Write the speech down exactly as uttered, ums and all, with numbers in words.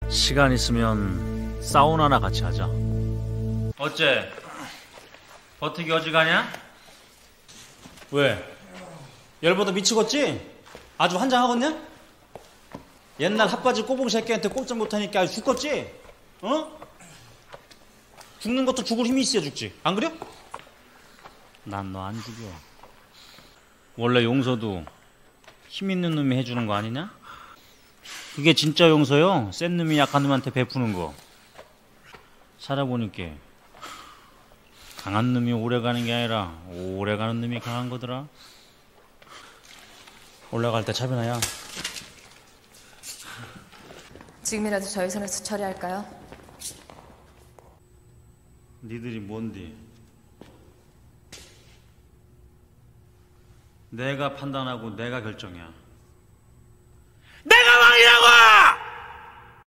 시간 있으면 사우나나 같이 하자. 어째? 버티기 어지가냐? 왜? 열받아 미치겠지? 아주 환장하겠냐? 옛날 핫바지 꼬봉 새끼한테 꼼짝 못하니까 아주 죽겠지? 어? 죽는 것도 죽을 힘이 있어야 죽지. 안 그래? 난 너 안 죽여. 원래 용서도 힘 있는 놈이 해주는 거 아니냐? 그게 진짜 용서요. 센 놈이 약한 놈한테 베푸는 거. 살아보니까 강한 놈이 오래 가는 게 아니라 오래 가는 놈이 강한 거더라. 올라갈 때 차변아야. 지금이라도 저희 손에서 처리할까요? 니들이 뭔디? 내가 판단하고 내가 결정이야.